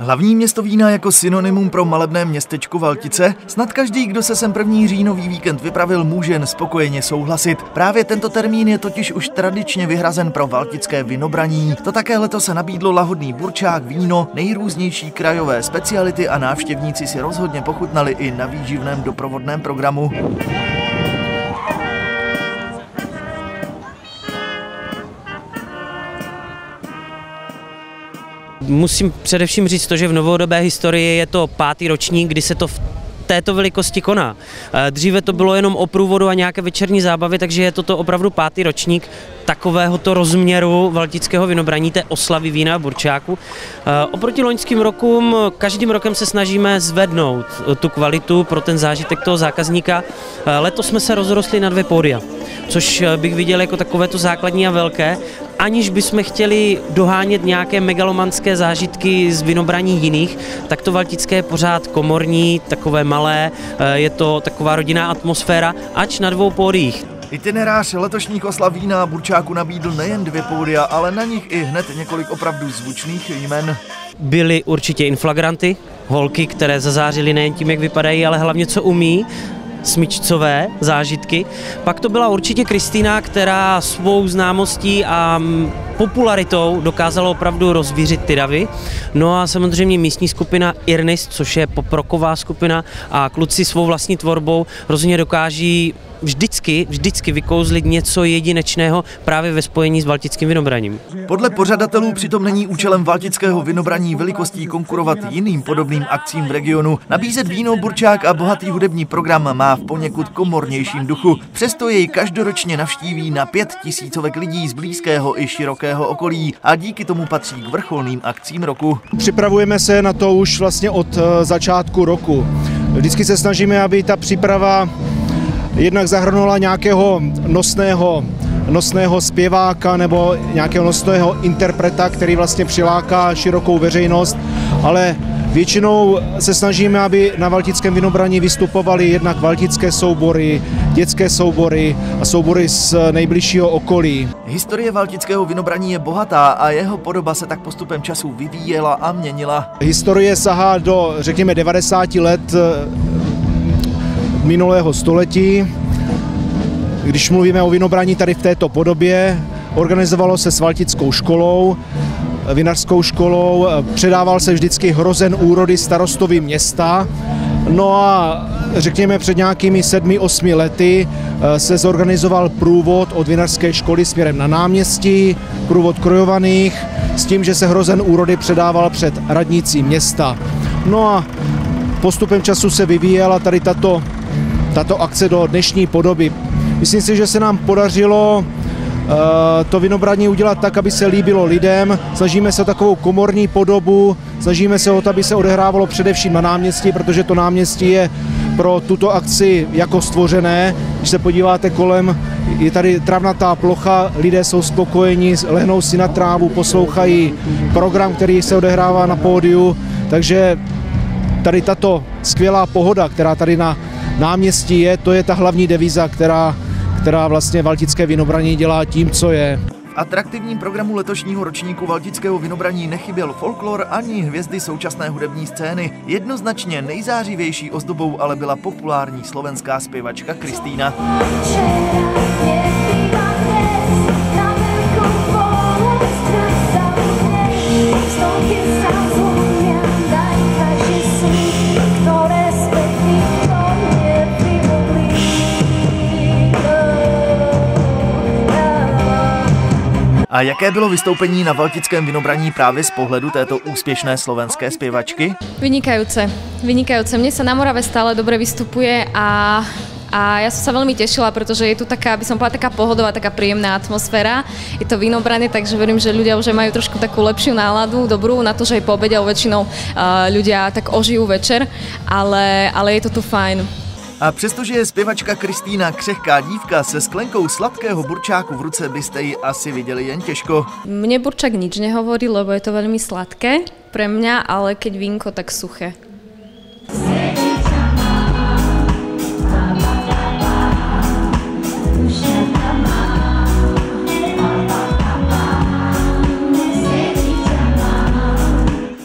Hlavní město vína jako synonymum pro malebné městečko Valtice? Snad každý, kdo se sem první říjnový víkend vypravil, může jen spokojeně souhlasit. Právě tento termín je totiž už tradičně vyhrazen pro valtické vinobraní. To také letos nabídlo lahodný burčák, víno, nejrůznější krajové speciality a návštěvníci si rozhodně pochutnali i na výživném doprovodném programu. Musím především říct to, že v novodobé historii je to 5. ročník, kdy se to v této velikosti koná. Dříve to bylo jenom o průvodu a nějaké večerní zábavy, takže je toto opravdu 5. ročník takovéhoto rozměru valtického vinobraní, té oslavy vína a burčáku. Oproti loňským rokům každým rokem se snažíme zvednout tu kvalitu pro ten zážitek toho zákazníka. Letos jsme se rozrostli na 2 pódia, což bych viděl jako takovéto základní a velké, aniž bychom chtěli dohánět nějaké megalomanské zážitky z vinobraní jiných, tak to valtické je pořád komorní, takové malé, je to taková rodinná atmosféra, ač na 2 pódiích. Itinerář letošních oslav vína a burčáku nabídl nejen 2 pódia, ale na nich i hned několik opravdu zvučných jmen. Byly určitě inflagranty, holky, které zazářily nejen tím, jak vypadají, ale hlavně co umí, smyčcové zážitky. Pak to byla určitě Kristýna, která svou známostí a popularitou dokázala opravdu rozvířit ty davy. No a samozřejmě místní skupina Irnis, což je poprocková skupina, a kluci svou vlastní tvorbou rozhodně dokáží vždycky vykouzlit něco jedinečného právě ve spojení s valtickým vinobraním. Podle pořadatelů přitom není účelem valtického vinobraní velikostí konkurovat jiným podobným akcím v regionu. Nabízet víno, burčák a bohatý hudební program má v poněkud komornějším duchu. Přesto jej každoročně navštíví na 5 000 lidí z blízkého i širokého okolí a díky tomu patří k vrcholným akcím roku. Připravujeme se na to už vlastně od začátku roku. Vždycky se snažíme, aby ta příprava jednak zahrnula nějakého nosného zpěváka nebo nějakého nosného interpreta, který vlastně přiláká širokou veřejnost, ale většinou se snažíme, aby na valtickém vinobraní vystupovaly jednak valtické soubory, dětské soubory a soubory z nejbližšího okolí. Historie valtického vinobraní je bohatá a jeho podoba se tak postupem času vyvíjela a měnila. Historie sahá do, řekněme, 90 let minulého století. Když mluvíme o vinobraní tady v této podobě, organizovalo se s valtickou školou, vinařskou školou, předával se vždycky hrozen úrody starostovi města. No a řekněme před nějakými 7-8 lety se zorganizoval průvod od vinařské školy směrem na náměstí, průvod krojovaných, s tím, že se hrozen úrody předával před radnicí města. No a postupem času se vyvíjela tady tato akce do dnešní podoby. Myslím si, že se nám podařilo to vinobraní udělat tak, aby se líbilo lidem. Snažíme se o takovou komorní podobu, snažíme se o to, aby se odehrávalo především na náměstí, protože to náměstí je pro tuto akci jako stvořené. Když se podíváte kolem, je tady travnatá plocha, lidé jsou spokojení, lehnou si na trávu, poslouchají program, který se odehrává na pódiu, takže tady tato skvělá pohoda, která tady na náměstí je, to je ta hlavní devíza, která vlastně valtické vinobraní dělá tím, co je. V atraktivním programu letošního ročníku valtického vinobraní nechyběl folklor ani hvězdy současné hudební scény. Jednoznačně nejzářivější ozdobou ale byla populární slovenská zpěvačka Kristýna. A jaké bylo vystoupení na valtickém vinobraní právě z pohledu této úspěšné slovenské zpěvačky? Vynikajúce. Mne sa na Morave stále dobre vystupuje a ja som sa veľmi tešila, pretože je tu taká, by som povedala, taká pohodová, taká príjemná atmosféra. Je to vinobranie, takže verím, že ľudia už majú trošku takú lepšiu náladu, dobrú, na to, že aj po obede väčšinou ľudia tak ožijú večer, ale je to tu fajn. A přestože je zpěvačka Kristýna křehká dívka, se sklenkou sladkého burčáku v ruce byste ji asi viděli jen těžko. Mne burčák nič nehovorí, lebo je to veľmi sladké pre mňa, ale keď vínko, tak suché.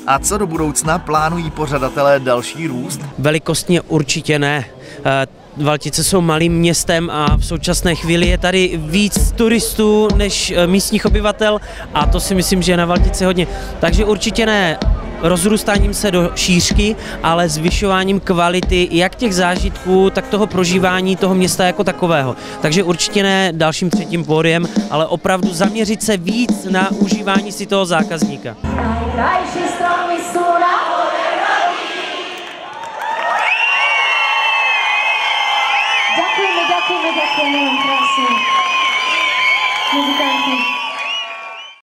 A co do budoucna, plánují pořadatelé další růst? Velikostně určitě ne. Valtice jsou malým městem a v současné chvíli je tady víc turistů než místních obyvatel a to si myslím, že je na Valtici hodně. Takže určitě ne rozrůstáním se do šířky, ale zvyšováním kvality jak těch zážitků, tak toho prožívání toho města jako takového. Takže určitě ne dalším třetím pódiem, ale opravdu zaměřit se víc na užívání si toho zákazníka. Najkrajší stromy sú